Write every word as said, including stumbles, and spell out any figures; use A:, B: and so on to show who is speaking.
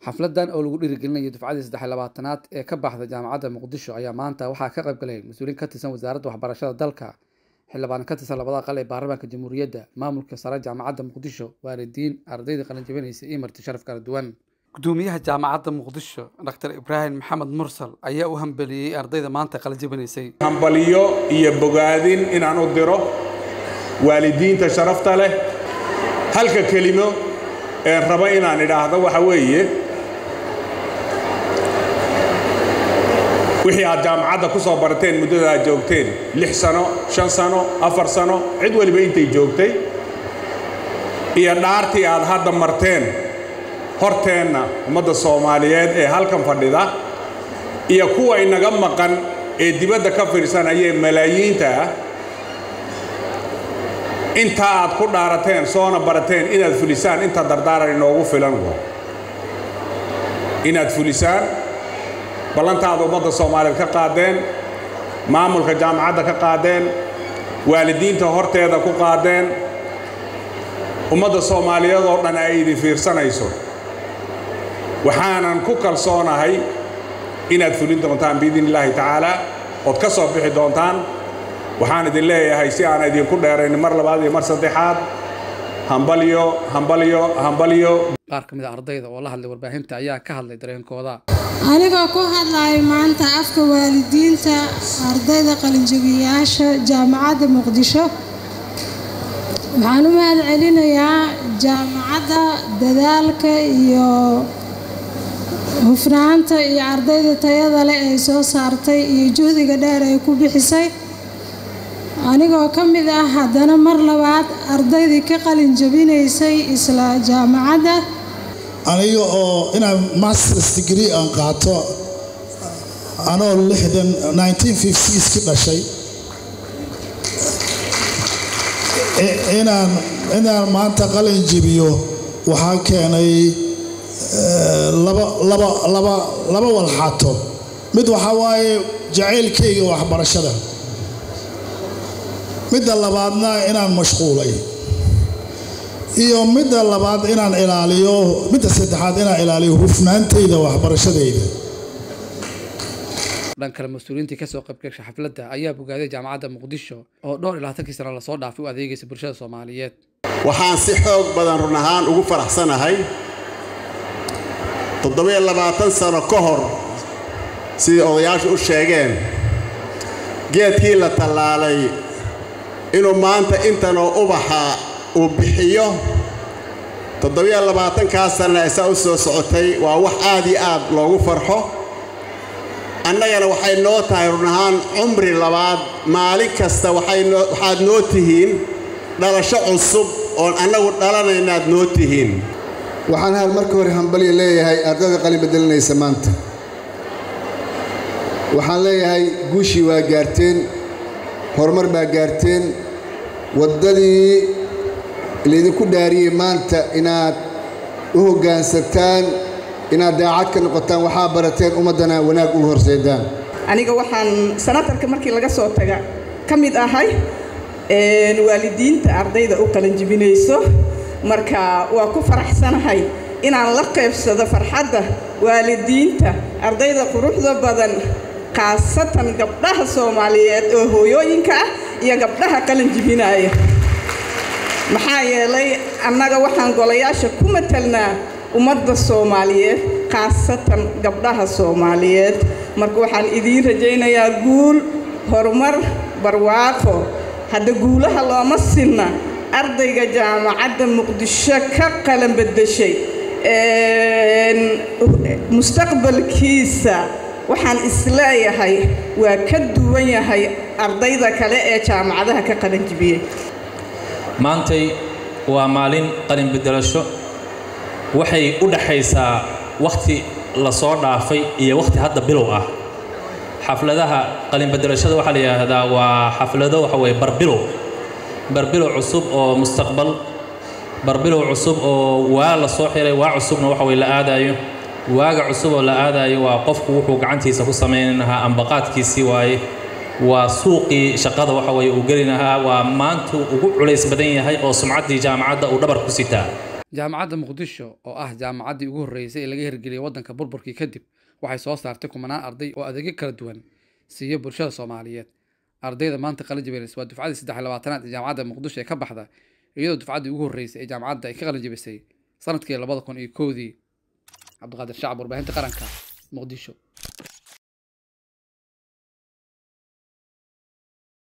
A: xafladan oo lagu dhiirigelinayo dufcadii saddex iyo labaatanaad ee ka baxda jaamacadda Muqdisho ayaa maanta waxaa ka qayb galay mas'uuliin ka tirsan wasaaradda waxbarashada dalka, xildhibaan ka tirsan labada aqal ee baarlamaanka jamhuuriyadda, maamulka sare jaamacadda Muqdisho, waalidiin, ardayda qalin jabinaysa iyo marti sharaf kala duwan. gudoomiyaha jaamacadda Muqdisho Doctor Ibrahim Maxamed Mursal ayaa u hambaliyay ardayda maanta qalin jabinaysay.
B: hambaliyo iyo bogaadin inaan u diro waalidiinta sharafta leh. halka kelimo ee raba inaan idhaahdo waxa weeye wixii aad jaamacadda ku soo barateen muddada aad joogteen lix sano shan sano afar sano cid waliba intay joogtay iyo dhaartii aad hadda marteen horteenna ummadda Soomaaliyeed ee halkan fadhida iyo kuwa inaga maqan ee dibadda ka fiirsanaya malaayiinta inta aad ku dhaarateen soona barateen inaad fulisaan inta dardaaran inoogu filan inaad fulisaan ballantaada ummadda Soomaaliyeed ka qaadeen, maamulka jaamacadda ka qaadeen, waalidiinta horteeda ku qaadeen, ummadda Soomaaliyeed oo dhan ay idin fiirsanayso. waxaanan ku kalsoonahay inaad fulin doontaan biidnillaahi tacaala ood ka soo bixi doontaan. waxaan idin leeyahay si aan idinku dheerayn mar labaad iyo mar saddexaad hambalyo hambalyo hambalyo.
A: qaar ka mid ah ardayda oo la hadlay warbaahinta ayaa ka hadlay dareenkooda.
C: anigoo ku hadlay maanta afka waalidiinta ardayda qalin jabiyaasha jaamacadda Muqdisho, waxaan u mahad celinayaa jaamacadda dadaalka iyo hufnaanta iyo ardayda tayada leh ee soo saartay iyo juhdiga dheer ay ku bixisay. anigoo ka mid ah haddana mar labaad ardaydii ka qalin jabinaysay isla jaamacadda,
D: aniga oo inaan master's degree aan qaato anoo lixdan nineteen fifties ki dhashay inaan inaan maanta qalin jabiyo waxaa keenay laba laba laba laba walxaato. mid waxa waaye jacaylkayga waxbarashada, midda labaadna inaan mashquulay, iyo midda labaad inaan ilaaliyo midda saddexaad inaan ilaaliyo hufnaantayda waxbarashadayda.
A: dhan kale mas'uuliintii ka soo qayb gashay xafladda ayaa bogaaday jaamacadda Muqdisho oo dhowr iyo labaatan sano la soo dhaafay u adeegaysa bulshada Soomaaliyeed.
E: waxaan si xoog badan run ahaan ugu faraxsanahay toddoba iyo labaatan sano ka hor sidii odayaashu u sheegeen geedkii la tallaalay inuu maanta intan oo ubaxa uu bixiyo toddoba iyo labaatan ka sano ay soo soo socotay waa wax aad iyo aad loogu farxo. annagana waxay noo tahay run ahaan cumri labaad. maalin kasta waxay noo waxaad noo tihiin dhalasho cusub oo annagu dhalanaynaad noo tihiin.
F: waxaan hal marka hore hambaliyo leeyahay ardayda qalin bedelinaysa maanta. waxaan leeyahay guushii waa gaarteen, horumar baa gaarteen. waddadii laydinku dhaariyey maanta inaad u hoggaansataan, inaad daacad ka noqotaan, waxaa barateen ummaddana wanaag ugu horseedaan.
G: aniga waxaan sanatarka markii laga soo taga ka mid ahay waalidiinta ardayda u qalin jabinayso. marka waa ku faraxsanahay inaan la qaybsado farxadda waalidiinta ardayda quruxda badan, khaasatan gabdhaha Soomaaliyeed oo hooyooyinka ah iyo gabdhaha qalin jabinaya. maxaa yeelay annaga waxaan golayaasha ku matalnaa ummadda Soomaaliyeed, khaasatan gabdhaha Soomaaliyeed. marka waxaan idiin rajaynayaa guul, horumar, barwaaqo. hadda guulaha looma sinna ardayga jaamacadda Muqdisho ka qalin bedeshay mustaqbalkiisa waxaan isleeyahay waa ka duwan yahay ardayda kale ee jaamacadaha ka qalin jabiyay.
H: maantay waa maalin qalin bedelasho. waxay u dhaxaysaa waqti la soo dhaafay iyo waqti hadda bilow ah. xafladaha qalin bedelashada waxa la yiraahdaa waa xaflado waxa way barbilow barbilow cusub oo mustaqbal, barbilow cusub oo waa la soo xiray, waa cusubna waxa way la aadayo. waaga cusub oo la aadayo waa qofku wuxuu gacantiisa ku sameeynaha ambaqaadkiisii waaye. waa suuqii shaqada waxa way uu gelinaha waa maanta ugu culays badan yahay oo sumcaddii jaamacadda uu dhabar ku sitaa.
A: jaamacadda muqdisho oo ah jaamacaddii ugu horreysay ee laga hirgeliyay waddanka burburkii kadib waxay soo saartay kumanaan arday oo adeegyo kala duwan siiya bulshada Soomaaliyeed. ardayda maanta qalin jabinaysa waa dufcadii saddex iyo labaatanaad ee jaamacadda muqdisho ee ka baxda iyadoo dufcadii ugu horreysay ee jaamacadda ay ka qalin jabisay sanadkii labada kun iyo kowdii. cabdiqaadir shacab warbaahinta qaranka muqdisho.